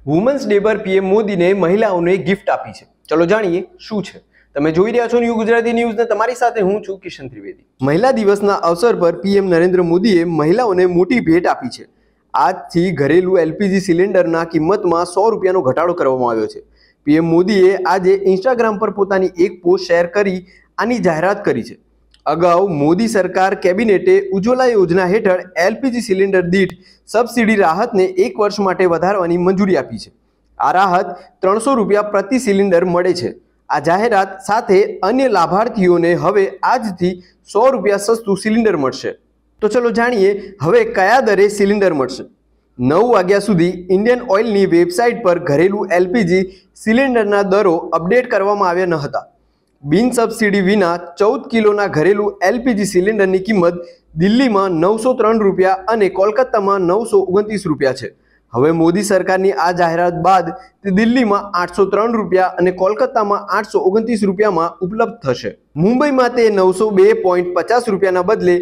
Women's day પર PM મોદીને મહિલાઓને ગિફ્ટ આપી છે। ચલો જાણીએ શું છે। તમે જોઈ રહ્યા છો ન્યૂ ગુજરાતી ન્યૂઝ ને તમારી સાથે હું છું કિશન ત્રિવેદી। મહિલા દિવસના અવસર પર પીએમ નરેન્દ્ર મોદીએ મહિલાઓને મોટી ભેટ આપી છે। આજથી ઘરેલું એલપીજી સિલિન્ડરના કિંમતમાં 100 રૂપિયાનો ઘટાડો કરવામાં આવ્યો છે। પીએમ મોદીએ આજે ઇન્સ્ટાગ્રામ પર પોતાની એક પોસ્ટ શેર કરી આની જાહેરાત કરી છે। અગાઉ મોદી સરકાર કેબિનેટે ઉજ્જવલા યોજના હેઠળ એલપીજી સિલિન્ડર દીઠ સબસિડી રાહતને 1 વર્ષ માટે વધારવાની મંજૂરી આપી છે। આ રાહત 300 રૂપિયા પ્રતિ સિલિન્ડર મળે છે। આ જાહેરાત સાથે અન્ય લાભાર્થીઓને હવે આજથી 100 રૂપિયા સસ્તું સિલિન્ડર મળશે। તો ચલો જાણીએ હવે કયા દરે સિલિન્ડર મળશે। 9 વાગ્યા સુધી ઇન્ડિયન ઓઇલની વેબસાઇટ પર ઘરેલું એલપીજી સિલિન્ડરના દરો અપડેટ કરવામાં આવ્યા ન હતા। બિન સબસિડી વિના 14 કિલોના ઘરેલું એલપીજી સિલિન્ડરની કિંમત દિલ્હીમાં 903 રૂપિયા અને કોલકાતામાં 929 રૂપિયા છે। હવે મોદી સરકારની આ જાહેરાત બાદ તે દિલ્હીમાં 803 રૂપિયા અને કોલકાતામાં 829 રૂપિયામાં ઉપલબ્ધ થશે। મુંબઈમાં તે 902.50 રૂપિયાના બદલે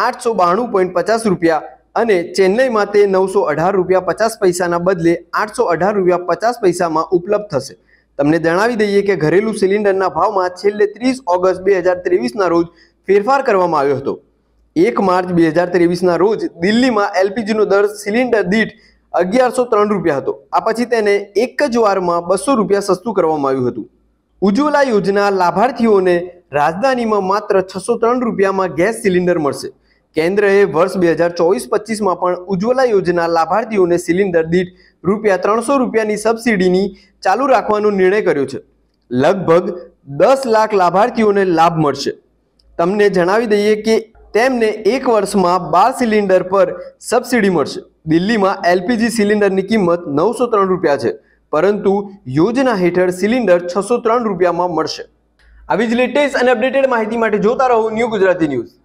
892.50 રૂપિયા અને ચેન્નઈમાં તે 918 રૂપિયા 50 પૈસાના બદલે 818 રૂપિયા 50 પૈસામાં ઉપલબ્ધ થશે। તમને જણાવી દઈએ કે ઘરેલું સિલિન્ડરના ભાવમાં છેલ્લે 30 ઓગસ્ટ 2023ના રોજ ફેરફાર કરવામાં આવ્યો હતો। 1 માર્ચ 2023ના રોજ દિલ્હીમાં એલપીજીનો દર સિલિન્ડર દીઠ 1103 રૂપિયા હતો। આ પછી તેને એક જ વારમાં 200 રૂપિયા સસ્તું કરવામાં આવ્યું હતું। ઉજ્જવલા યોજના લાભાર્થીઓને રાજધાનીમાં માત્ર 603 રૂપિયામાં ગેસ સિલિન્ડર મળશે। કેન્દ્રએ વર્ષ 2024-25માં પણ ઉજ્જવલા યોજના લાભાર્થીઓને સિલિન્ડર દીઠ ₹300 રૂપિયાની સબસિડીની ચાલુ રાખવાનો નિર્ણય કર્યો છે। લગભગ 10 લાખ લાભાર્થીઓને લાભ મળશે। તમને જણાવી દઈએ કે તેમને 1 વર્ષમાં 12 સિલિન્ડર પર સબસિડી મળશે। દિલ્હીમાં એલપીજી સિલિન્ડરની કિંમત 903 રૂપિયા છે, પરંતુ યોજના હેઠળ સિલિન્ડર 603 રૂપિયામાં મળશે। આવી જ લેટેસ્ટ અને અપડેટેડ માહિતી માટે જોતા રહો ન્યૂ ગુજરાતી ન્યૂઝ।